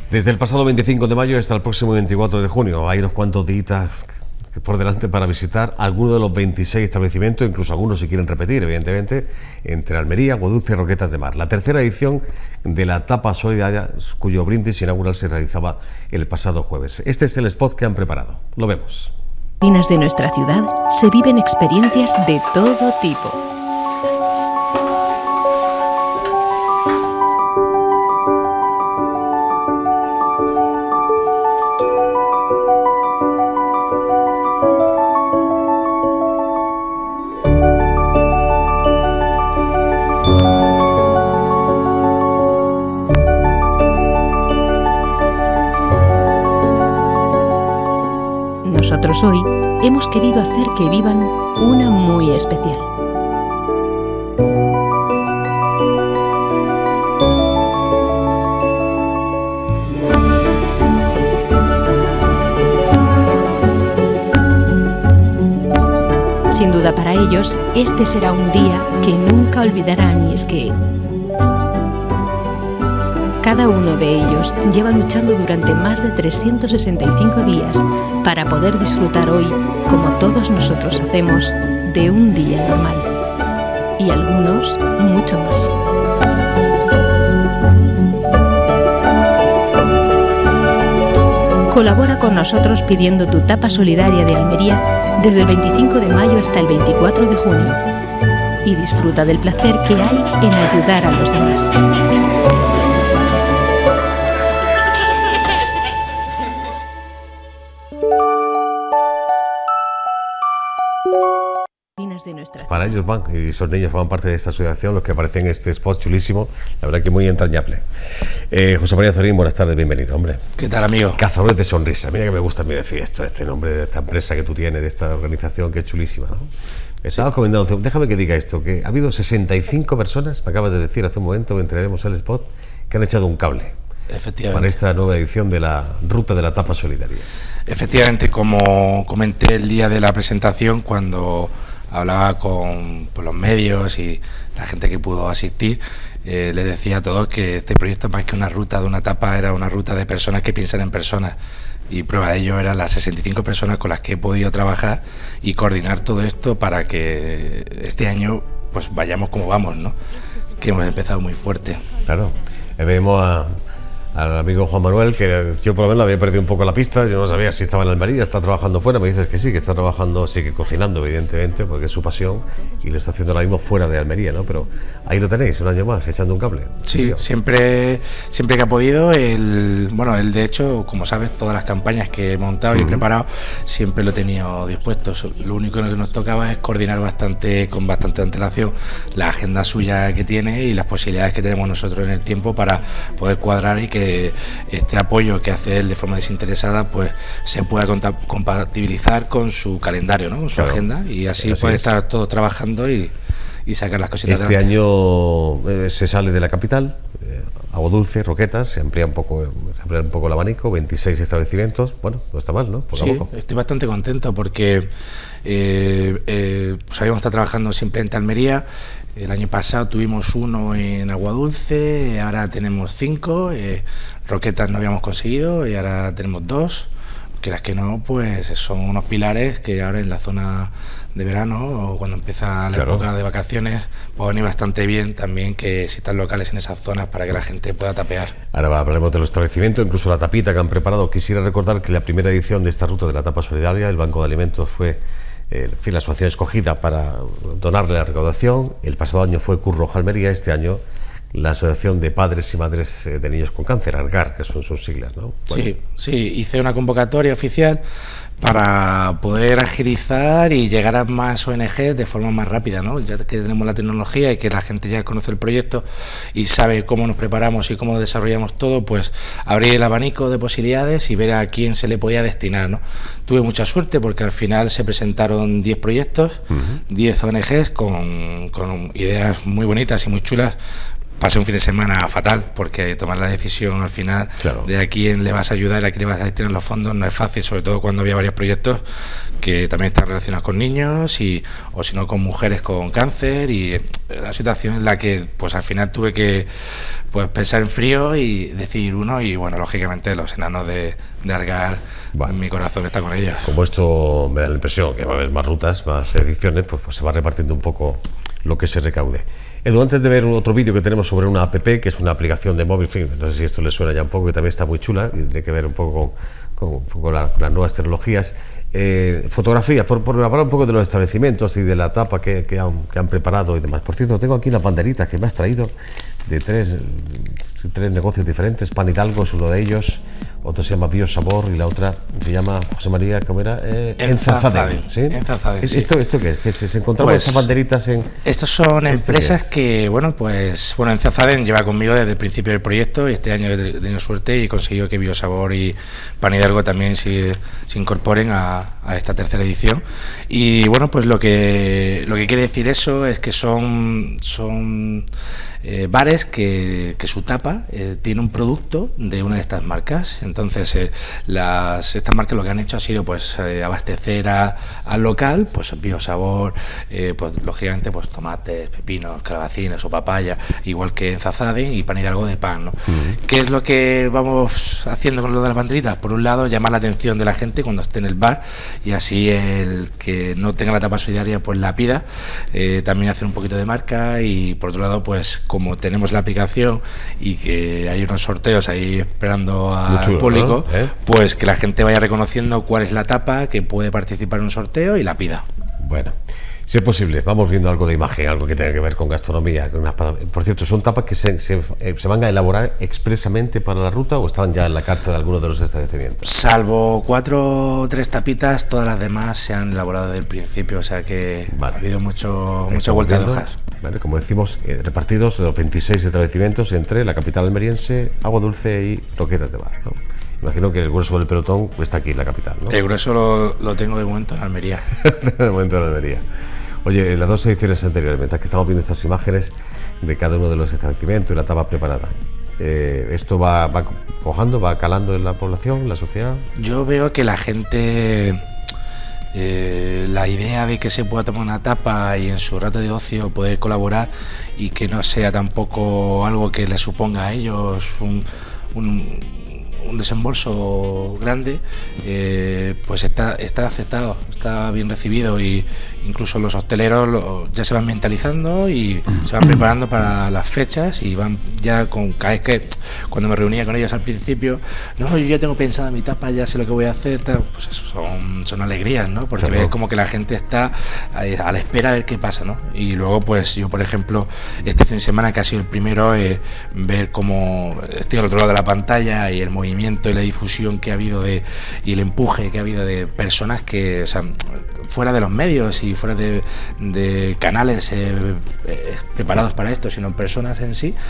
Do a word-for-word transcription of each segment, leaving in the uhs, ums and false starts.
Desde el pasado veinticinco de mayo hasta el próximo veinticuatro de junio hay unos cuantos días por delante para visitar algunos de los veintiséis establecimientos, incluso algunos si quieren repetir, evidentemente, entre Almería, Aguadulce y Roquetas de Mar. La tercera edición de la Tapa Solidaria, cuyo brindis inaugural se realizaba el pasado jueves. Este es el spot que han preparado. Lo vemos. En las de nuestra ciudad se viven experiencias de todo tipo. Nosotros hoy hemos querido hacer que vivan una muy especial. Sin duda para ellos, este será un día que nunca olvidarán, y es que cada uno de ellos lleva luchando durante más de trescientos sesenta y cinco días para poder disfrutar hoy, como todos nosotros hacemos, de un día normal. Y algunos mucho más. Colabora con nosotros pidiendo tu tapa solidaria de Almería desde el veinticinco de mayo hasta el veinticuatro de junio. Y disfruta del placer que hay en ayudar a los demás. Para ellos van, y esos niños forman parte de esta asociación, los que aparecen en este spot chulísimo, la verdad que muy entrañable. Eh, José María Zorín, buenas tardes, bienvenido, hombre. ¿Qué tal, amigo? Cazadores de sonrisa, mira que me gusta a mí decir esto, este nombre de esta empresa que tú tienes, de esta organización que es chulísima, ¿no? Estabas comentando, déjame que diga esto, que ha habido sesenta y cinco personas, me acabas de decir hace un momento, que entregaremos el spot, que han echado un cable. Efectivamente. Para esta nueva edición de la Ruta de la Tapa Solidaria. Efectivamente, como comenté el día de la presentación, cuando hablaba con pues, los medios y la gente que pudo asistir, eh, les decía a todos que este proyecto, más que una ruta de una etapa, era una ruta de personas que piensan en personas, y prueba de ello eran las sesenta y cinco personas con las que he podido trabajar y coordinar todo esto para que este año pues vayamos como vamos, ¿no? Que hemos empezado muy fuerte. Claro, vemos a al amigo Juan Manuel, que yo por lo menos había perdido un poco la pista, yo no sabía si estaba en Almería, está trabajando fuera, me dices que sí, que está trabajando, sigue cocinando evidentemente, porque es su pasión, y lo está haciendo ahora mismo fuera de Almería, ¿no? Pero ahí lo tenéis, un año más, echando un cable. Sí, siempre, siempre que ha podido, el, bueno, él de hecho, como sabes, todas las campañas que he montado y uh-huh. preparado, siempre lo he tenido dispuesto. Lo único que nos tocaba es coordinar bastante, con bastante antelación, la agenda suya que tiene y las posibilidades que tenemos nosotros en el tiempo para poder cuadrar y que este apoyo que hace él de forma desinteresada pues se pueda compatibilizar con su calendario, ¿no? Con su claro. agenda, y así, así puede es. estar todos trabajando y, y sacar las cositas. Este adelante. año eh, se sale de la capital, eh, Aguadulce, Roquetas, se amplía un poco, se amplía un poco el abanico, veintiséis establecimientos, bueno, no está mal, ¿no? Poco sí, a poco. Estoy bastante contento porque eh, eh, pues habíamos estado trabajando siempre en Almería. El año pasado tuvimos uno en Aguadulce, ahora tenemos cinco, eh, Roquetas no habíamos conseguido y ahora tenemos dos, que las que no, pues son unos pilares que ahora en la zona de verano o cuando empieza la claro. época de vacaciones, pues van a ir bastante bien también que existan locales en esas zonas para que la gente pueda tapear. Ahora hablaremos de los establecimientos, incluso la tapita que han preparado. Quisiera recordar que la primera edición de esta ruta de la Tapa Solidaria, el Banco de Alimentos fue Eh, en fin, la asociación escogida para donarle la recaudación. El pasado año fue Cruz Roja Almería, este año la Asociación de Padres y Madres de Niños con Cáncer, ARGAR, que son sus siglas, ¿no? Bueno. Sí, sí, hice una convocatoria oficial para poder agilizar y llegar a más O N Ges de forma más rápida, ¿no? Ya que tenemos la tecnología y que la gente ya conoce el proyecto y sabe cómo nos preparamos y cómo desarrollamos todo, pues abrir el abanico de posibilidades y ver a quién se le podía destinar, ¿no? Tuve mucha suerte porque al final se presentaron diez proyectos, uh-huh. diez O N Ges con, con ideas muy bonitas y muy chulas pasé un fin de semana fatal, porque tomar la decisión al final claro. de a quién le vas a ayudar, a quién le vas a destinar los fondos, no es fácil, sobre todo cuando había varios proyectos que también están relacionados con niños y o si no con mujeres con cáncer, y una situación en la que pues al final tuve que pues pensar en frío y decidir uno, y bueno, lógicamente los enanos de, de Argar, bueno, mi corazón está con ellos. Como esto me da la impresión que va a haber más rutas, más ediciones, pues, pues se va repartiendo un poco lo que se recaude. Edu, antes de ver otro vídeo que tenemos sobre una app, que es una aplicación de móvil, no sé si esto le suena ya un poco, que también está muy chula y tiene que ver un poco con, con, con, la, con las nuevas tecnologías. Eh, fotografías, por, por hablar un poco de los establecimientos y de la etapa que, que, han, que han preparado y demás. Por cierto, tengo aquí unas banderitas que me has traído de tres, tres negocios diferentes. Pan Hidalgo es uno de ellos, otro se llama Biosabor y la otra se llama, José María, ¿cómo era? Eh, Enzazadén. ¿Sí? Enzazadén, ¿Es, sí. ¿Esto, ¿Esto qué es? ¿Que se, se encontraban pues, estas banderitas en...? Estos son empresas que, bueno, pues, bueno, Enzazadén lleva conmigo desde el principio del proyecto y este año he tenido suerte y he conseguido que Biosabor y Pan Hidalgo también se, se incorporen a, a esta tercera edición. Y bueno, pues lo que, lo que quiere decir eso es que son... son Eh, bares que, que su tapa eh, tiene un producto de una de estas marcas. Entonces eh, las estas marcas lo que han hecho ha sido pues eh, abastecer a, al local, pues Biosabor, eh, pues lógicamente pues tomates, pepinos, calabacines o papaya, igual que Enzazadén y Pan Hidalgo de pan, ¿no? Uh-huh. ¿Qué es lo que vamos haciendo con lo de las banderitas? Por un lado, llamar la atención de la gente cuando esté en el bar, y así el que no tenga la tapa solidaria pues la pida, eh, también hacer un poquito de marca. Y por otro lado, pues como tenemos la aplicación y que hay unos sorteos ahí esperando al chulo, público, ¿no? ¿Eh? Pues que la gente vaya reconociendo cuál es la tapa, que puede participar en un sorteo y la pida. Bueno, si es posible, vamos viendo algo de imagen, algo que tenga que ver con gastronomía. Con unas, por cierto, ¿son tapas que se, se, se van a elaborar expresamente para la ruta o están ya en la carta de algunos de los establecimientos? Salvo cuatro o tres tapitas, todas las demás se han elaborado desde el principio, o sea que vale. ha habido mucho, mucha vuelta de hojas. Vale, como decimos, eh, repartidos de los veintiséis establecimientos entre la capital almeriense, Agua Dulce y Roquetas de Mar, ¿no? Imagino que el grueso del pelotón está aquí en la capital, ¿no? El grueso lo, lo tengo de momento en Almería. De momento en Almería. Oye, en las dos ediciones anteriores, mientras que estamos viendo estas imágenes de cada uno de los establecimientos y la tapa preparada, eh, ¿esto va, va cojando, va calando en la población, en la sociedad? Yo veo que la gente... Eh, la idea de que se pueda tomar una tapa y en su rato de ocio poder colaborar y que no sea tampoco algo que le suponga a ellos un, un, un desembolso grande, eh, pues está, está aceptado, está bien recibido, y incluso los hosteleros lo, ya se van mentalizando y se van preparando para las fechas y van ya con cada vez que cuando me reunía con ellos al principio, no, yo ya tengo pensada mi tapa, ya sé lo que voy a hacer, tal, pues eso son, son alegrías, ¿no? Porque claro, ves como que la gente está a, a la espera a ver qué pasa, ¿no? Y luego pues yo, por ejemplo, este fin de semana que ha sido el primero, eh, ver cómo estoy al otro lado de la pantalla y el movimiento y la difusión que ha habido de y el empuje que ha habido de personas que, o sea, fuera de los medios y fuera de, de canales eh, eh, preparados para esto, sino personas en sí,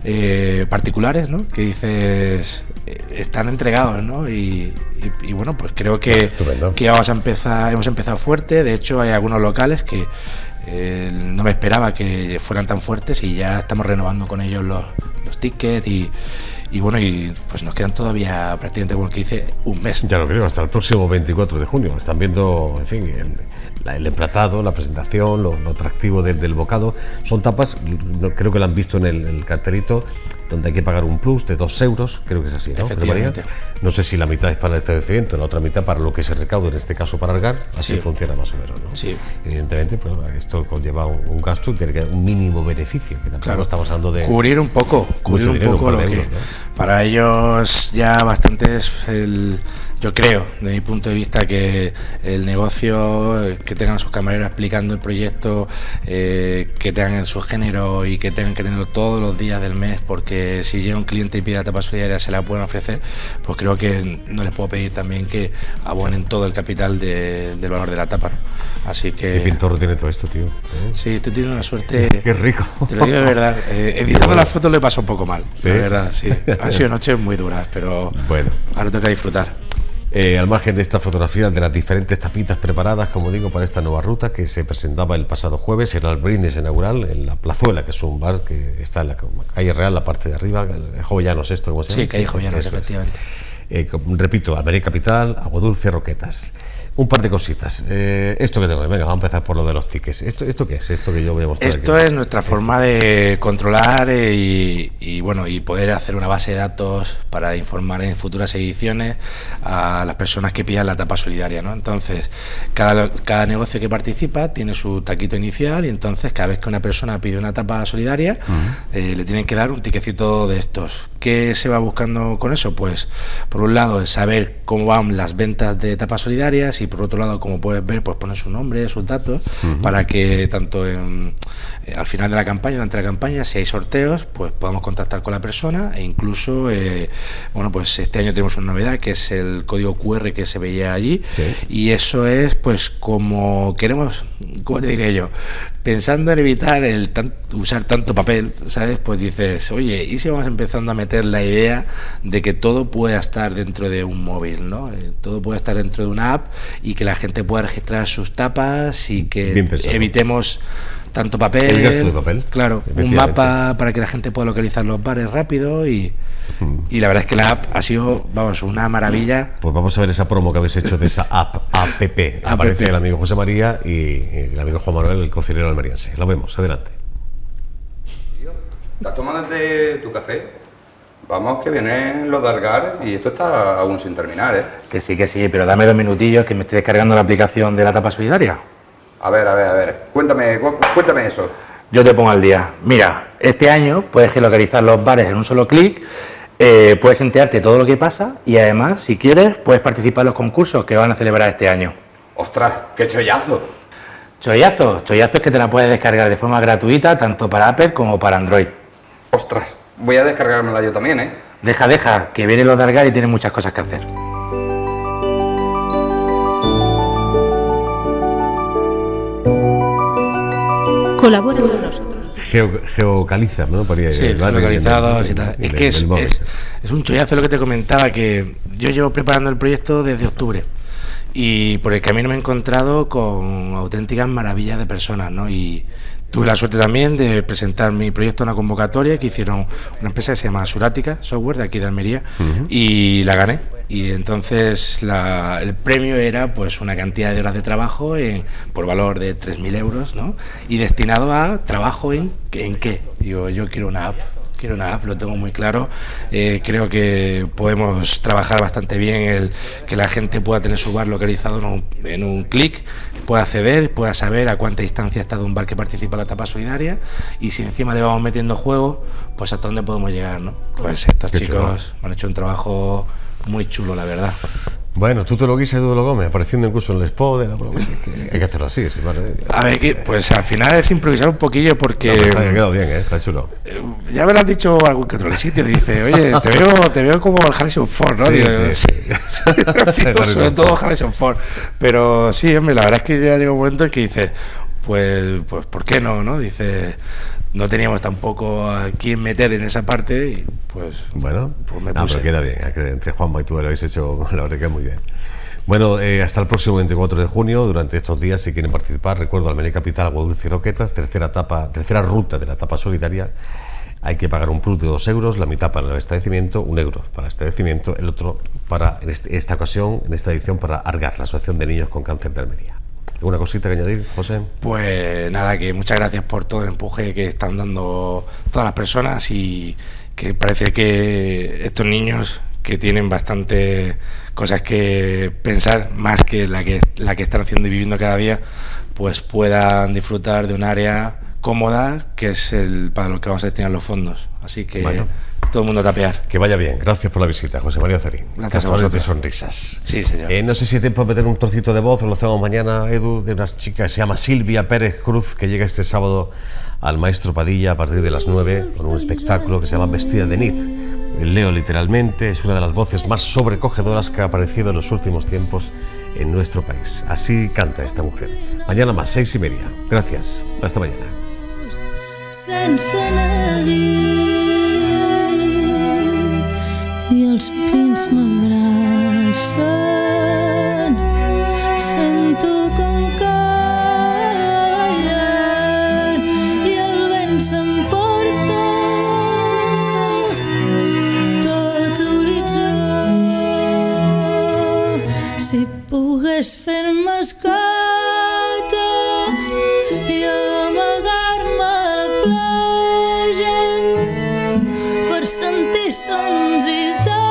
eh, particulares, ¿no? Que dices, eh, están entregados, ¿no? Y, y, y bueno, pues creo que, que vamos a empezar, hemos empezado fuerte. De hecho, hay algunos locales que eh, no me esperaba que fueran tan fuertes y ya estamos renovando con ellos los, los tickets y Y bueno, y pues nos quedan todavía prácticamente, como que dice, un mes. Ya lo creo, hasta el próximo veinticuatro de junio. Están viendo, en fin, el, la, el emplatado, la presentación, lo, lo atractivo de, del bocado. Son tapas, creo que lo han visto en el, el cartelito, donde hay que pagar un plus de dos euros, creo que es así, ¿no? Efectivamente. No sé si la mitad es para el establecimiento, la otra mitad para lo que se recaude, en este caso para Argar, así sí. funciona más o menos, ¿no? Sí. Evidentemente, pues esto conlleva un, un gasto y tiene que haber un mínimo beneficio, que tampoco claro. estamos hablando de... Cubrir un poco, cubrir un dinero, poco un lo euros, que... ¿no? Para ellos ya bastante es el... Yo creo, de mi punto de vista, que el negocio, que tengan a sus camareros explicando el proyecto, eh, que tengan su género y que tengan que tenerlo todos los días del mes, porque si llega un cliente y pide la tapa solidaria se la pueden ofrecer, pues creo que no les puedo pedir también que abonen todo el capital de, del valor de la tapa, ¿no? Así que... ¿Qué pintor tiene todo esto, tío? ¿Eh? Sí, estoy teniendo una suerte... ¡Qué rico! Te lo digo de verdad, eh, editando bueno. las fotos le pasa un poco mal, ¿sí? La verdad, sí. Han sido noches muy duras, pero bueno, ahora toca disfrutar. Eh, al margen de esta fotografía de las diferentes tapitas preparadas, como digo, para esta nueva ruta que se presentaba el pasado jueves, era el brindis inaugural en la Plazuela, que es un bar que está en la calle Real, la parte de arriba, el Jovellanos, esto, ¿cómo se llama? Sí, calle Jovellanos, efectivamente. Eh, repito, Almería Capital, Aguadulce, Roquetas. Un par de cositas. Eh, esto que tengo, venga, vamos a empezar por lo de los tickets. ¿Esto, esto qué es? Esto que yo voy a mostrar Esto aquí. es nuestra forma de controlar eh, y, y bueno y poder hacer una base de datos para informar en futuras ediciones a las personas que pidan la tapa solidaria, ¿no? Entonces, cada, cada negocio que participa tiene su taquito inicial y entonces cada vez que una persona pide una tapa solidaria, uh-huh. eh, le tienen que dar un tiquecito de estos. ¿Qué se va buscando con eso? Pues, por un lado, el saber cómo van las ventas de tapas solidarias y por otro lado, como puedes ver, pues poner su nombre, sus datos, uh-huh. para que tanto en, eh, al final de la campaña, durante la campaña, si hay sorteos, pues podamos contactar con la persona e incluso, eh, bueno, pues este año tenemos una novedad que es el código cu erre que se veía allí, sí. Y eso es, pues, como queremos, ¿cómo te diré yo? Pensando en evitar el tan, usar tanto papel, ¿sabes? Pues dices, oye, ¿y si vamos empezando a meter la idea de que todo pueda estar dentro de un móvil, ¿no? Eh, todo puede estar dentro de una app y que la gente pueda registrar sus tapas y que evitemos tanto papel, el gasto de papel, claro, un mapa para que la gente pueda localizar los bares rápido y, y la verdad es que la app ha sido, vamos, una maravilla. Pues vamos a ver esa promo que habéis hecho de esa app, app. Aparece el amigo José María y el amigo Juan Manuel, el cocinero almeriense. Lo vemos, adelante. ¿Estás tomándote tu café? Vamos, que vienen los de Algar y esto está aún sin terminar, ¿eh? Que sí, que sí, pero dame dos minutillos que me estoy descargando la aplicación de la tapa solidaria. A ver, a ver, a ver, cuéntame, cu cuéntame eso. Yo te pongo al día. Mira, este año puedes geolocalizar los bares en un solo clic, eh, puedes enterarte de todo lo que pasa y además, si quieres, puedes participar en los concursos que van a celebrar este año. ¡Ostras, qué chollazo! Chollazo, chollazo es que te la puedes descargar de forma gratuita tanto para Apple como para Android. ¡Ostras! Voy a descargármela yo también, ¿eh? Deja, deja, que vienen los de Algar y tienen muchas cosas que hacer. Colabora con nosotros. Geo, geocaliza, ¿no? Podría sí, ir, geolocalizados y tal. Es que es, es, es un chollazo lo que te comentaba, que yo llevo preparando el proyecto desde octubre y por el camino me he encontrado con auténticas maravillas de personas, ¿no? Y tuve la suerte también de presentar mi proyecto a una convocatoria que hicieron una empresa que se llama Surática Software, de aquí de Almería, uh-huh. y la gané. Y entonces la, el premio era pues una cantidad de horas de trabajo en, por valor de tres mil euros, ¿no? Y destinado a trabajo en, ¿en qué? Digo, yo quiero una app. Quiero una app, lo tengo muy claro. Eh, creo que podemos trabajar bastante bien el que la gente pueda tener su bar localizado en un, en un clic, pueda acceder, pueda saber a cuánta distancia está de un bar que participa en la tapa solidaria y si encima le vamos metiendo juego, pues hasta dónde podemos llegar, ¿no? Pues estos Qué chicos chulo. Han hecho un trabajo muy chulo, la verdad. Bueno, tú te lo guisas y tú lo comes, apareciendo incluso en el spot de la broma. Hay que hacerlo así, sí, vale. A ver, que, pues al final es improvisar un poquillo porque... No, está, ha quedado bien, ¿eh? Está chulo. Ya me lo has dicho algún que otro sitio, dice, oye, te veo, te veo como el Harrison Ford, ¿no? Sí, Digo, sí, sí. Digo, sobre todo Harrison Ford. Pero sí, hombre, la verdad es que ya llega un momento en que dices, pues, pues ¿por qué no, no? Dice... No teníamos tampoco a quién meter en esa parte y pues, bueno, pues me no, puse. Pero queda bien, entre Juanma y tú lo habéis hecho, la verdad que muy bien. Bueno, eh, hasta el próximo veinticuatro de junio, durante estos días, si quieren participar, recuerdo, Almería Capital, Aguadulce y Roquetas, tercera etapa, tercera ruta de la etapa solidaria, hay que pagar un plus de dos euros, la mitad para el establecimiento, un euro para el establecimiento, el otro para, en este, esta ocasión, en esta edición, para Argar, la Asociación de Niños con Cáncer de Almería. ¿Alguna cosita que añadir, José? Pues nada, que muchas gracias por todo el empuje que están dando todas las personas y que parece que estos niños que tienen bastante cosas que pensar, más que la que, la que están haciendo y viviendo cada día, pues puedan disfrutar de un área cómoda, que es el para lo que vamos a destinar los fondos. Así que bueno, todo el mundo a tapear. Que vaya bien. Gracias por la visita, José María Cerín. Gracias a vosotros. De sonrisas. Sí, señor. Eh, no sé si hay tiempo de meter un trocito de voz, o lo hacemos mañana, Edu, de una chica que se llama Silvia Pérez Cruz, que llega este sábado al Maestro Padilla a partir de las nueve con un espectáculo que se llama Vestida de Nit. Leo literalmente, es una de las voces más sobrecogedoras que ha aparecido en los últimos tiempos en nuestro país. Así canta esta mujer. Mañana más, seis y media. Gracias. Hasta mañana. Sense neguit i els pins m'abracen. per sentir sons i de